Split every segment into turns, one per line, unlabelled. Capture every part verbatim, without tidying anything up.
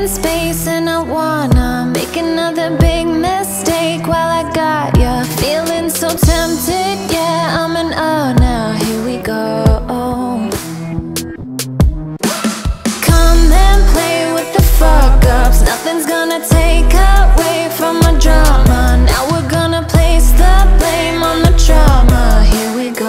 in space and I wanna make another big mistake while I got ya. Feeling so tempted, yeah, I'm in awe now. Here we go. Come and play with the fuck-ups. Nothing's gonna take away from my drama. Now we're gonna place the blame on the trauma. Here we go.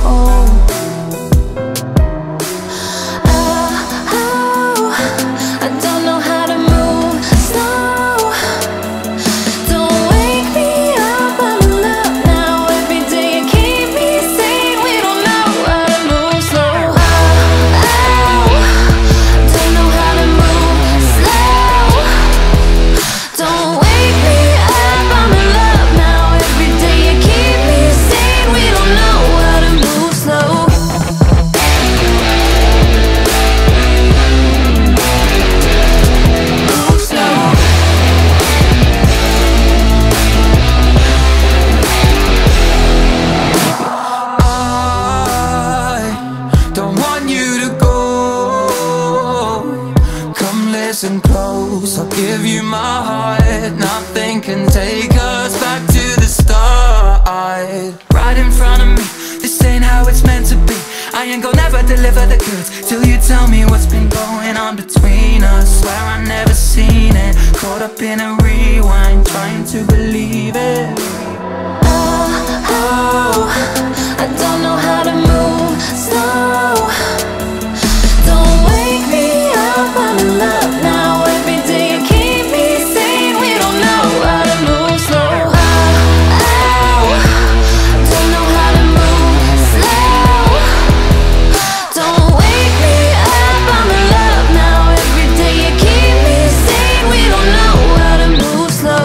Listen close, I'll give you my heart. Nothing can take us back to the start. Right in front of me, this ain't how it's meant to be. I ain't gonna never deliver the goods till you tell me what's been going on between us. Swear I never seen it, caught up in a rewind, trying to believe it.
Oh, oh, I don't know how to move slow. Don't wake me up, I'm in love now. Every day you keep me sane. We don't know how to move slow. Oh, oh, don't know how to move slow. Don't wake me up, I'm in love now. Every day you keep me sane. We don't know how to move slow.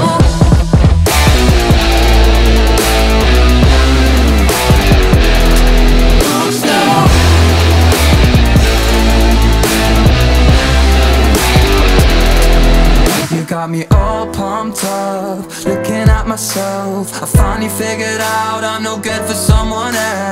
Move slow.
You got me all pumped up, looking at myself. I finally figured out I'm no good for someone else.